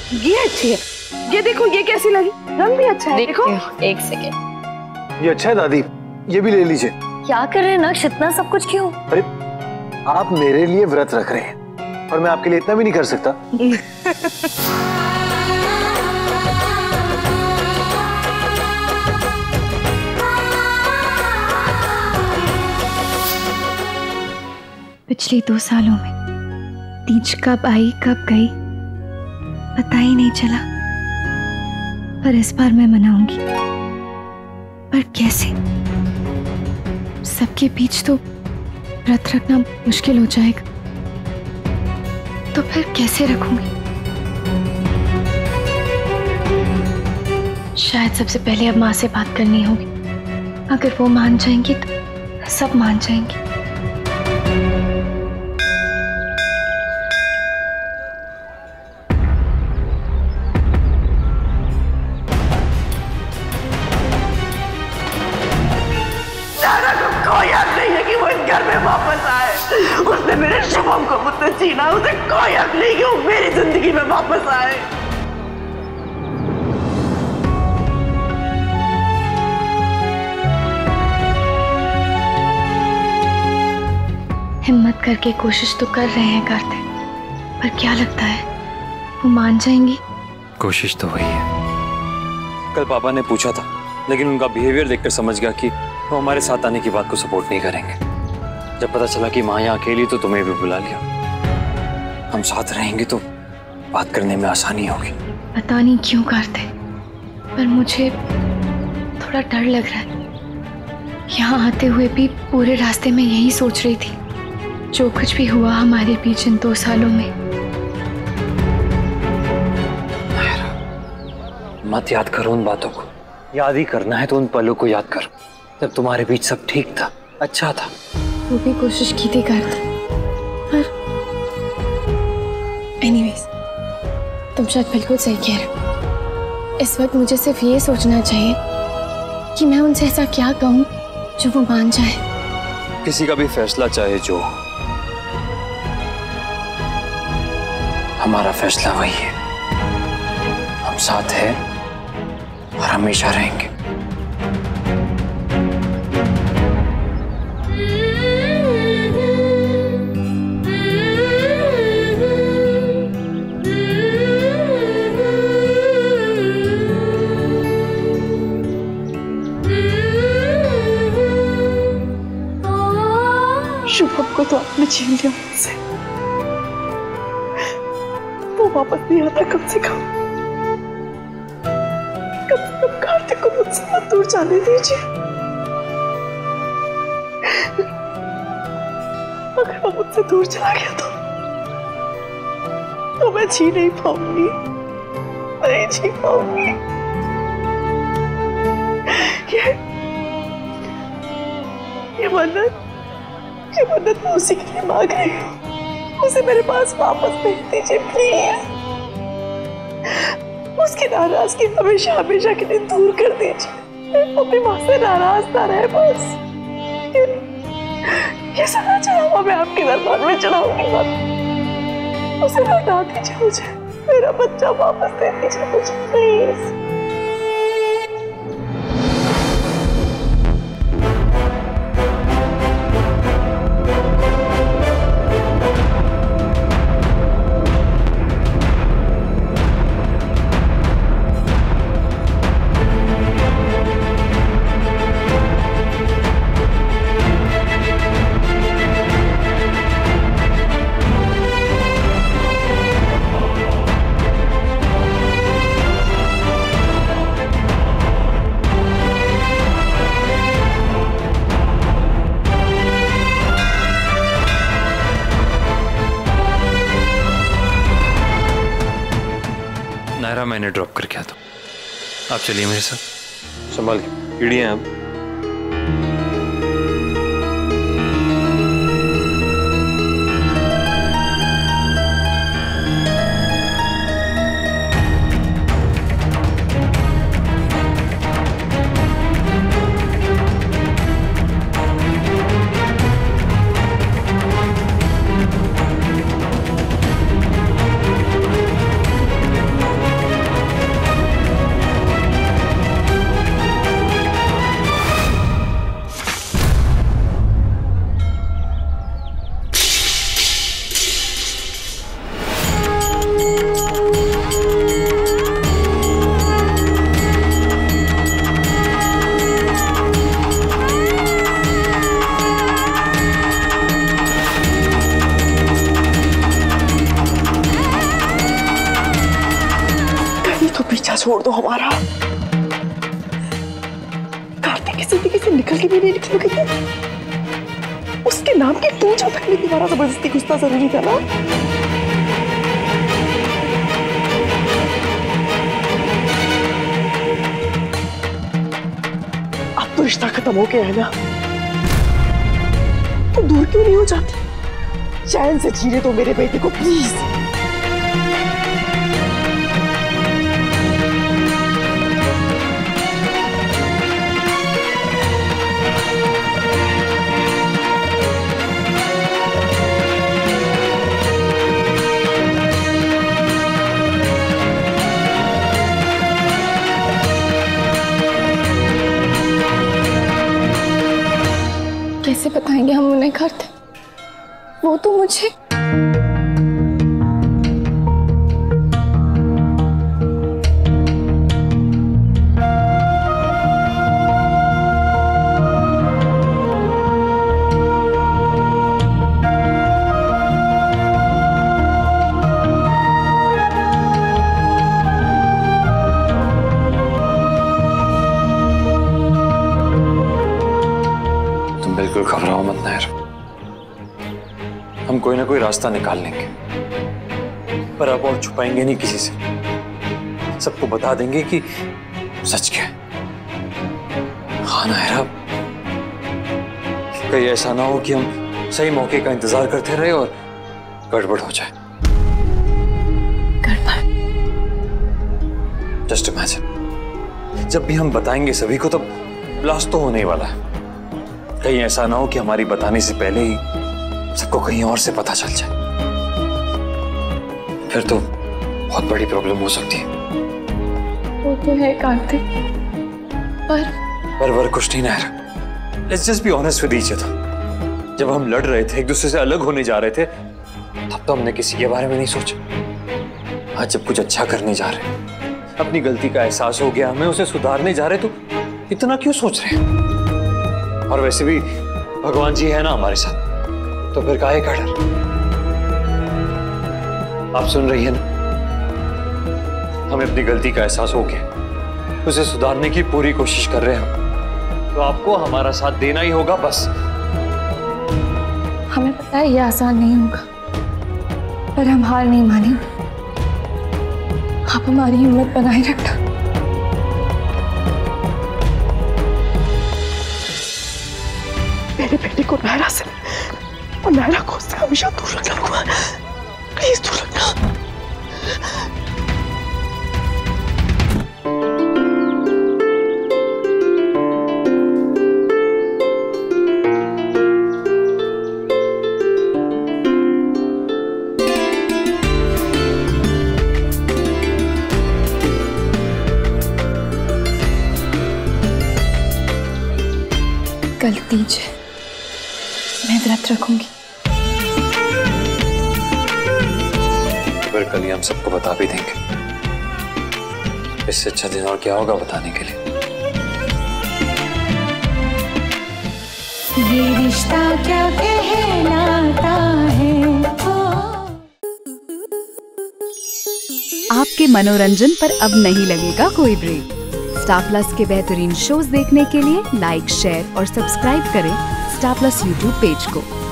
ये अच्छी है, ये देखो ये कैसी लगी, रंग भी अच्छा है। देखो एक सेकेंड, ये अच्छा है दादी, ये भी ले लीजिए। क्या कर रहे हैं नक्श, इतना सब कुछ क्यों? अरे आप मेरे लिए व्रत रख रहे हैं और मैं आपके लिए इतना भी नहीं कर सकता। पिछले 2 सालों में तीज कब आई कब गई पता ही नहीं चला, पर इस बार मैं मनाऊंगी। पर कैसे? सबके बीच तो व्रत रखना मुश्किल हो जाएगा, तो फिर कैसे रखूंगी? शायद सबसे पहले अब माँ से बात करनी होगी। अगर वो मान जाएंगी तो सब मान जाएंगे। कोई हक नहीं है कि वो इस घर में वापस आए। उसने मेरे शुभम को मुझसे छीना, उसे कोई हक नहीं कि वो मेरी जिंदगी में वापस आए। हिम्मत करके कोशिश तो कर रहे हैं कार्तिक, पर क्या लगता है वो मान जाएंगी? कोशिश तो वही है। कल पापा ने पूछा था, लेकिन उनका बिहेवियर देखकर समझ गया कि वो हमारे साथ आने की बात को सपोर्ट नहीं करेंगे। जब पता चला कि माँ यहाँ अकेली तो तुम्हें भी बुला लिया। हम साथ रहेंगे तो बात करने में आसानी होगी। पता नहीं क्यों कार्तिक, पर मुझे थोड़ा डर लग रहा है। यहाँ आते हुए भी पूरे रास्ते में यही सोच रही थी, जो कुछ भी हुआ हमारे बीच इन 2 सालों में। मत याद करो उन बातों को, याद ही करना है तो उन पलों को याद करो जब तुम्हारे बीच सब ठीक था, अच्छा था। वो भी कोशिश की थी कार्तिक, पर एनीवेज तुम शायद बिल्कुल सही कह रहे हो। इस वक्त मुझे सिर्फ ये सोचना चाहिए कि मैं उनसे ऐसा क्या कहूँ जो वो मान जाए। किसी का भी फैसला चाहे जो, हमारा फैसला वही है। हम साथ हैं और हमेशा रहेंगे। शुभम को तो आपने छीन लिया मुझसे, वो वापस नहीं आता। कम से कम कार्तिक को मुझसे मत दूर जाने दीजिए। अगर वो मुझसे दूर चला गया तो मैं जी नहीं पाऊंगी, नहीं जी पाऊंगी। ये मन्नत मैं उसी के लिए मांग रही हूँ। उसे मेरे पास वापस भेज दीजिए प्लीज। उसकी नाराजगी हमेशा हमेशा के लिए दूर कर दीजिए। अपनी माँ से नाराज ना रहे बस। ये सारा चढ़ावा मैं आपके दरबार में चढ़ाऊंगी। उसे लौटा दीजिए मुझे, मेरा बच्चा वापस दे दीजिए मुझे प्लीज। नायरा मैंने ड्रॉप करके आता हूँ, आप चलिए मेरे साथ। संभाल के, कीड़ियाँ हैं अब। छोड़ दो हमारा। कार्तिक की जिंदगी से निकल के भी नहीं निकलोगे क्या? उसके नाम की पूजा तक में तुम्हारा जबरदस्ती घुसना जरूरी था ना? अब तो रिश्ता खत्म हो गया है ना, तो दूर क्यों नहीं हो जाती? चैन से जीने दो मेरे बेटे को प्लीज। कैसे बताएंगे हम उन्हें करते? वो तो मुझे बिल्कुल घबराओ मत नायर, हम कोई ना कोई रास्ता निकाल लेंगे, पर अब और छुपाएंगे नहीं किसी से। सबको बता देंगे कि सच क्या है। हाँ नायरा, कहीं ऐसा ना हो कि हम सही मौके का इंतजार करते रहे और गड़बड़ हो जाए। गड़बड़? जस्ट इमेजिन, जब भी हम बताएंगे सभी को तब ब्लास्ट तो होने ही वाला है। कहीं ऐसा ना हो कि हमारी बताने से पहले ही सबको कहीं और से पता चल जाए, फिर तो बहुत बड़ी प्रॉब्लम हो सकती है। वो तो है कार्तिक, पर कुछ नहीं Nair. Let's just be honest with each other. जब हम लड़ रहे थे, एक दूसरे से अलग होने जा रहे थे, तब तो हमने किसी के बारे में नहीं सोचा। आज जब कुछ अच्छा करने जा रहे हैं, अपनी गलती का एहसास हो गया, हमें उसे सुधारने जा रहे, तो इतना क्यों सोच रहे हैं? और वैसे भी भगवान जी है ना हमारे साथ, तो फिर काहे का डर? आप सुन रही है ना, हमें अपनी गलती का एहसास हो गया, उसे सुधारने की पूरी कोशिश कर रहे हैं, तो आपको हमारा साथ देना ही होगा बस। हमें पता है ये आसान नहीं होगा, पर हम हार नहीं मानेंगे। आप हमारी हिम्मत बनाए रखना। मेरे बेटे को नायरा से और नायरा को उससे हमेशा दूर रखना, प्लीज दूर रखना। गलती है, मैं व्रत रखूंगी। फिर कल ही हम सबको बता भी देंगे। इससे अच्छा दिन और क्या होगा बताने के लिए। ये रिश्ता क्या कहलाता है। आपके मनोरंजन पर अब नहीं लगेगा कोई ब्रेक। स्टार प्लस के बेहतरीन शोज देखने के लिए लाइक, शेयर और सब्सक्राइब करें स्टार प्लस यूट्यूब पेज को।